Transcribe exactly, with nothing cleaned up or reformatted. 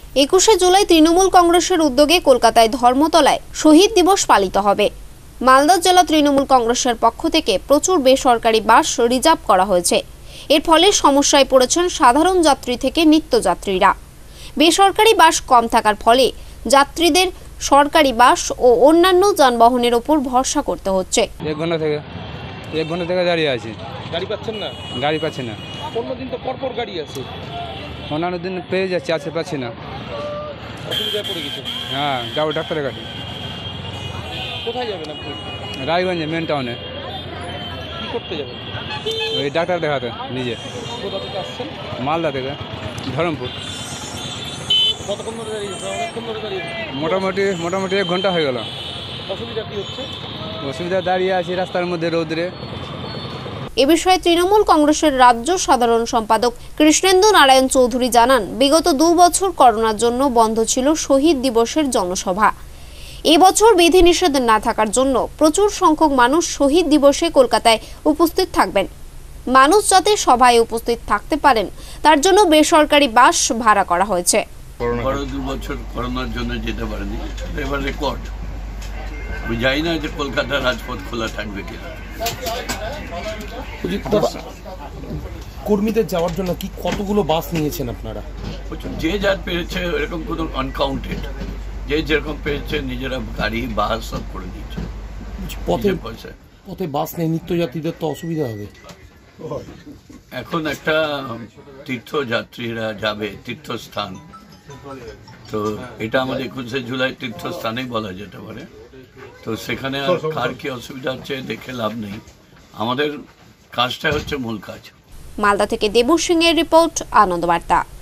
একুশে জুলাই তৃণমূল কংগ্রেসের উদ্যোগে কলকাতায় ধর্মতলায় শহীদ দিবস পালিত হবে। মালদা জেলা তৃণমূল কংগ্রেসের পক্ষ থেকে প্রচুর বেসরকারি বাস রিজার্ভ করা হয়েছে। এর ফলে সমস্যায় পড়েছেন সাধারণ যাত্রী থেকে নিত্যযাত্রীরা। বেসরকারি বাস কম থাকার ফলে যাত্রীদের সরকারি বাস ও অন্যান্য যানবাহনের উপর ভরসা করতে হচ্ছে। এক ঘন্টা থেকে এক ঘন্টা থেকে দাঁড়িয়ে আছি, গাড়ি পাচ্ছেন না? গাড়ি পাচ্ছি না। অন্যদিন তো পরপর গাড়ি আছে, অন্যান্য দিন পেয়ে যাচ্ছি, আছে পাচ্ছি না। অসুবিধায় পড়ে গেছে। হ্যাঁ, যাবো ডাক্তারের কাছে। কোথায় যাবেন আপনি? রায়গঞ্জে মেন টাউনে। কী করতে যাবেন? ওই ডাক্তার দেখাতে নিজে। কোথা থেকে আসছেন? মালদা থেকে, ধরমপুর। কতক্ষণ ধরে দাঁড়িয়েছে? অনেকক্ষণ ধরে দাঁড়িয়েছে। মোটামুটি মোটামুটি এক ঘন্টা হয়ে গেল। অসুবিধা কী হচ্ছে? অসুবিধা দাঁড়িয়ে আছি রাস্তার মধ্যে রৌদ্রে। এ বিষয়ে তৃণমূল কংগ্রেসের রাজ্য সাধারণ সম্পাদক কৃষ্ণেন্দু নারায়ণ চৌধুরী জানান, বিগত দু বছর করোনার জন্য বন্ধ ছিল শহীদ দিবসের জনসভা। এবছর বিধিনিষেধ না থাকার জন্য প্রচুর সংখ্যক মানুষ শহীদ দিবসে কলকাতায় উপস্থিত থাকবেন। মানুষ যাতে সভায় উপস্থিত থাকতে পারেন তার জন্য বেসরকারি বাস ভাড়া করা হয়েছে। দু বছর করোনার জন্য যেতে পারেনি, এবার রেকর্ড। আমি জানি না যে কলকাতার রাজপথ খোলা থাকবে কিনা। কর্মীদের যাওয়ার জন্য কি কতগুলো বাস নিয়েছেন আপনারা? যে যার পেরেছে, এরকম কোনো আনকাউন্টেড, যে যেরকম পেরেছে নিজেরা গাড়ি বাস সব করে দিয়েছে। পথে পথে বাস নেই, নিত্যযাত্রীদের তো অসুবিধা হবে। এখন একটা তীর্থযাত্রীরা যাবে তীর্থস্থান, তো এটা আমাদের একুশে জুলাই তীর্থস্থানেই বলা যেতে পারে। তো সেখানে আর কার কি অসুবিধা হচ্ছে দেখে লাভ নেই, আমাদের কাজটা হচ্ছে মূল কাজ। মালদা থেকে দেবু সিং এর রিপোর্ট, আনন্দ বার্তা।